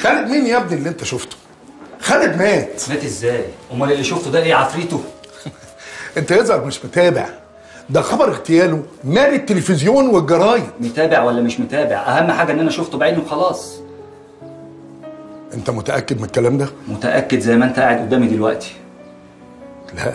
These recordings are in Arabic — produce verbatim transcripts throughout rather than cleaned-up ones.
خالد مين يا ابني اللي انت شفته؟ خالد مات. مات ازاي؟ امال اللي شفته ده ايه، عفريته؟ انت يظهر مش متابع، ده خبر اغتياله مال التلفزيون والجرايد. متابع ولا مش متابع، اهم حاجه ان انا شفته بعيني وخلاص. انت متاكد من الكلام ده؟ متاكد زي ما انت قاعد قدامي دلوقتي. لا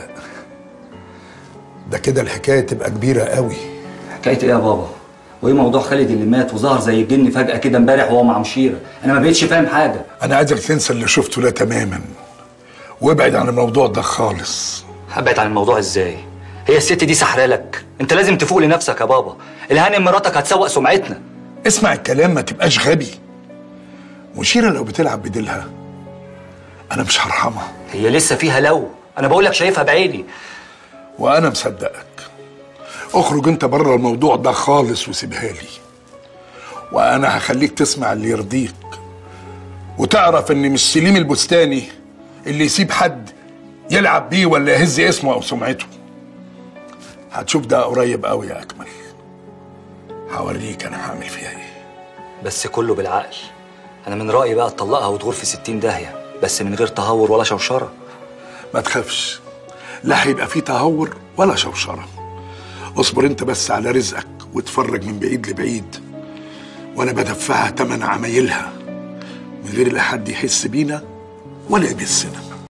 ده كده الحكايه تبقى كبيره قوي. حكايه ايه يا بابا؟ وايه موضوع خالد اللي مات وظهر زي الجن فجاه كده امبارح وهو مع مشيره؟ انا ما بقتش فاهم حاجه. انا عايزك تنسى اللي شفته ده تماما وابعد عن الموضوع ده خالص. هبعد عن الموضوع ازاي؟ هي الست دي سحرالك؟ انت لازم تفوق لنفسك يا بابا، الهانم مراتك هتسوق سمعتنا. اسمع الكلام ما تبقاش غبي. مشيره لو بتلعب بديلها انا مش هرحمها. هي لسه فيها لو، انا بقول لك شايفها بعيني. وانا مصدقك. اخرج انت بره الموضوع ده خالص وسيبها لي، وانا هخليك تسمع اللي يرضيك وتعرف ان مش سليم البستاني اللي يسيب حد يلعب بيه ولا يهز اسمه او سمعته. هتشوف ده قريب قوي يا اكمل. هوريك انا هعمل فيها ايه. بس كله بالعقل. انا من رايي بقى تطلقها وتغور في ستين داهيه، بس من غير تهور ولا شوشره. ما تخافش، لا هيبقى فيه تهور ولا شوشره. اصبر انت بس على رزقك واتفرج من بعيد لبعيد، وانا بدفعها تمن عمايلها من غير لا حد يحس بينا ولا يمسنا.